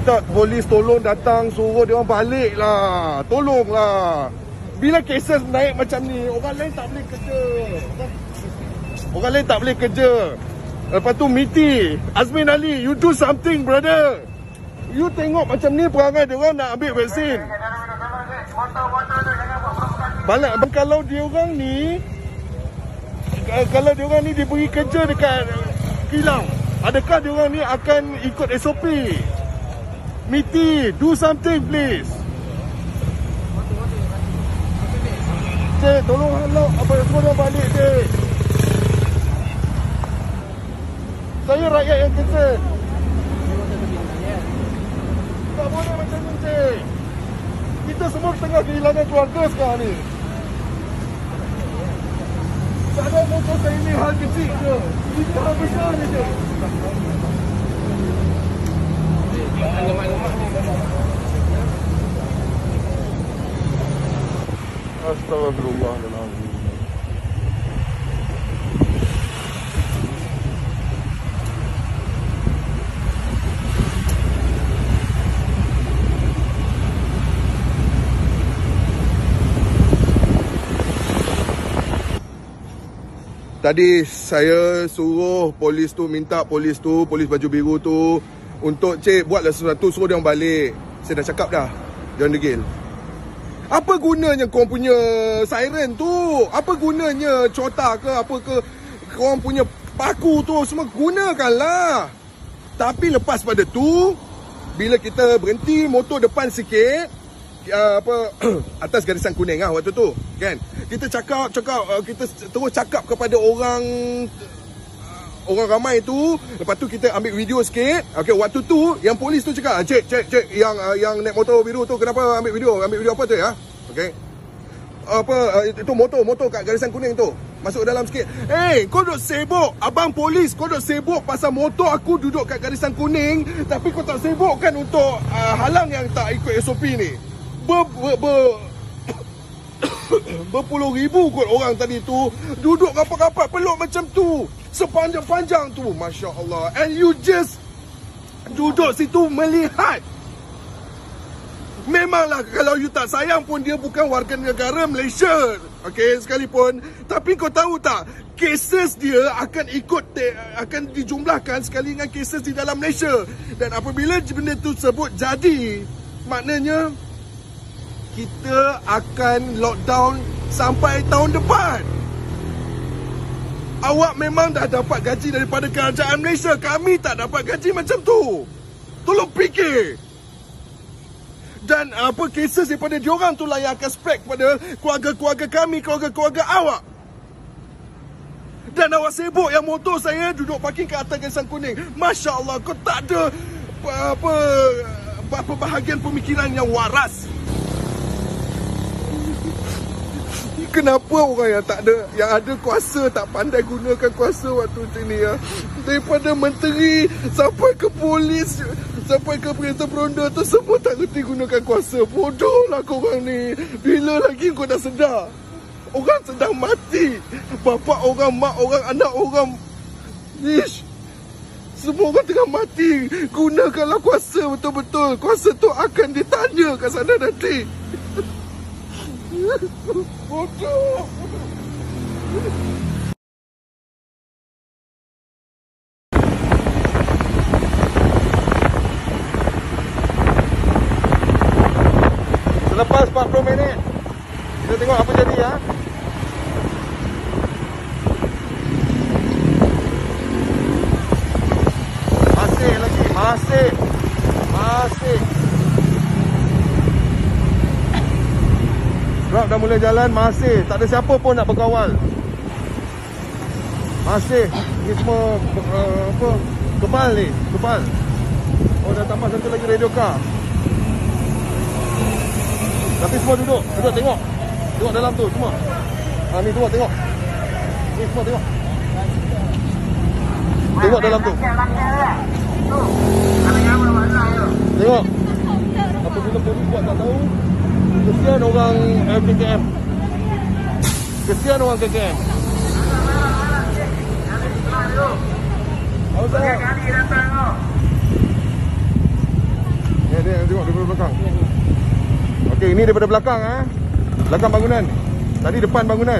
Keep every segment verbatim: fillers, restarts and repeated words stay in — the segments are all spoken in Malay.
minta polis tolong datang suruh dia orang balik lah. Tolonglah. Bila kes naik macam ni, orang lain tak boleh kerja. Orang lain tak boleh kerja. Lepas tu M I T I, Azmin Ali, you do something brother. You tengok macam ni perangai dia orang nak ambil vaksin. Balak, kalau dia orang ni Kalau dia orang ni diberi kerja dekat kilang, adakah dia orang ni akan ikut S O P? M I T I, do something please. Cik, tolong halau apa semua dia balik cik. Saya rakyat yang kecil. Tak boleh macam ni cik. Kita semua tengah kehilangan keluarga sekarang ni. Tak ada motor saya ni hal kecil ke. Kita hal besar ni cik. Astagfirullahaladzim. Tadi saya suruh polis tu, minta polis tu, polis baju biru tu untuk cik buatlah sesuatu, suruh dia orang balik. Saya dah cakap dah, dia orang degil. Apa gunanya korang punya siren tu? Apa gunanya cota ke apa ke, korang punya paku tu semua gunakanlah. Tapi lepas pada tu, bila kita berhenti motor depan sikit, Uh, apa atas garisan kuning ah waktu tu kan, kita cakap cakap uh, kita terus cakap kepada orang uh, orang ramai tu. Lepas tu kita ambil video sikit. Okey, waktu tu yang polis tu cakap, cek cek cek yang uh, yang naik motor biru tu kenapa ambil video? Ambil video apa tu ya? Okey, apa uh, itu motor motor kat garisan kuning tu, masuk dalam sikit. Eh, hey, kau duk sibuk, abang polis, kau duk sibuk pasal motor aku duduk kat garisan kuning, tapi kau tak sibuk kan untuk uh, halang yang tak ikut S O P ni. Ber, ber, ber, berpuluh ribu kot orang tadi tu duduk rapat-rapat peluk macam tu sepanjang-panjang tu, Masya Allah. And you just duduk situ melihat. Memanglah kalau you tak sayang pun, dia bukan warga negara Malaysia, okey, sekalipun. Tapi kau tahu tak, cases dia akan ikut, akan dijumlahkan sekali dengan cases di dalam Malaysia. Dan apabila benda tersebut jadi, maknanya kita akan lockdown sampai tahun depan. Awak memang dah dapat gaji daripada kerajaan Malaysia. Kami tak dapat gaji macam tu. Tolong fikir. Dan apa cases daripada diorang tu lah yang akan spread kepada keluarga-keluarga kami, keluarga-keluarga awak. Dan awak sibuk yang motor saya duduk parking ke atas garisan kuning. Masya Allah, kau tak ada apa, apa bahagian pemikiran yang waras. Kenapa orang yang tak ada, yang ada kuasa tak pandai gunakan kuasa waktu ni ya? Daripada menteri sampai ke polis, sampai ke perintah beronda tu semua tak reti gunakan kuasa. Bodohlah korang ni. Bila lagi kau dah sedar? Orang sedang mati. Bapa orang, mak orang, anak orang. Ish. Semua orang tengah mati. Gunakanlah kuasa betul-betul. Kuasa tu akan ditanya kat sana nanti. Bodoh. Selepas empat puluh minit kita tengok apa jadi ya. Masih lagi, masih Masih Truk dah mula jalan, masih tak ada siapa pun nak berkawal. Masih ni semua uh, apa kebal ni, kebal. Oh, dah tambah satu lagi radio car. Tapi semua duduk, duduk tengok. Tengok dalam tu semua. Ha, ni tengok, tengok. Ni semua tengok. Tengok dalam tu. Tengok. Apabila polis buat tak tahu, kesian orang eh, K K M. Kesian orang K K M. Tiga kali datang tu. ni tengok daripada belakang. Okey, ini daripada belakang ah. Belakang bangunan. Tadi depan bangunan.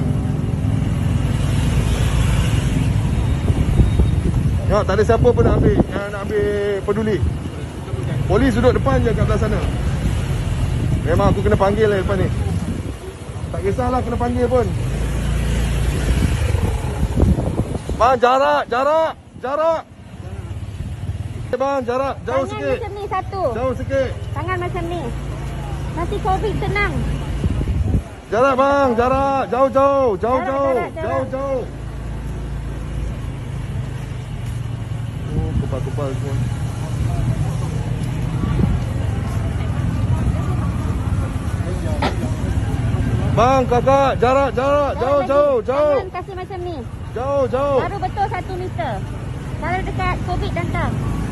Ya, tak ada siapa pun nak ambil, nak ambil peduli. Polis duduk depan je kat belah sana. Memang aku kena panggil lah depan ni. Tak kisahlah kena panggil pun. Bang, jarak, jarak, jarak. Bang, jarak, jauh tangan sikit. Tangan macam ni satu. Jauh sikit. Tangan macam ni. Nanti COVID tenang. Jarak bang, jarak, jauh-jauh, jauh-jauh, jauh-jauh. Oh, kupal-kupal semua. Bang, kakak, jarak, jarak, jauh-jauh, jauh. Tangan kasih macam ni. Jauh, jauh. Baru betul satu meter. Kalau dekat COVID datang.